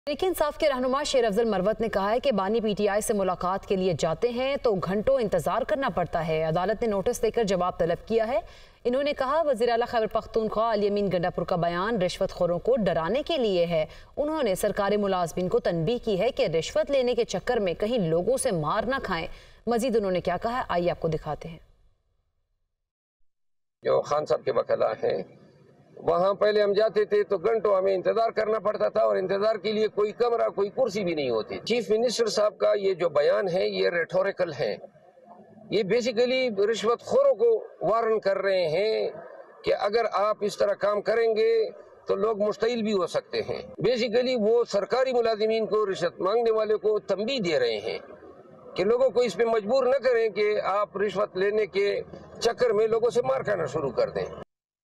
तहरीक इंसाफ के रहनुमा शेर अफजल मरवत ने कहा है कि बानी पीटीआई से मुलाकात के लिए जाते हैं तो घंटों इंतजार करना पड़ता है। अदालत ने नोटिस देकर जवाब तलब किया है। इन्होंने कहा वज़ीर आला खैबर पख्तूनख्वा अली अमीन गंडापुर का बयान रिश्वतखोरों को डराने के लिए है। उन्होंने सरकारी मुलाजमीन को तनबीह की है कि रिश्वत लेने के चक्कर में कहीं लोगों से मार ना खाएं। मजीद उन्होंने क्या कहा, आइए आपको दिखाते हैं। जो खान साहब के वकला हैं, वहाँ पहले हम जाते थे तो घंटों हमें इंतजार करना पड़ता था और इंतजार के लिए कोई कमरा, कोई कुर्सी भी नहीं होती। चीफ मिनिस्टर साहब का ये जो बयान है ये रेटोरिकल है। ये बेसिकली रिश्वतखोरों को वार्न कर रहे हैं कि अगर आप इस तरह काम करेंगे तो लोग मुश्तइल भी हो सकते हैं। बेसिकली वो सरकारी मुलाजिमीन को, रिश्वत मांगने वाले को तंबीह दे रहे हैं कि लोगों को इस पे मजबूर न करें कि आप रिश्वत लेने के चक्कर में लोगों से मार खाना शुरू कर दें।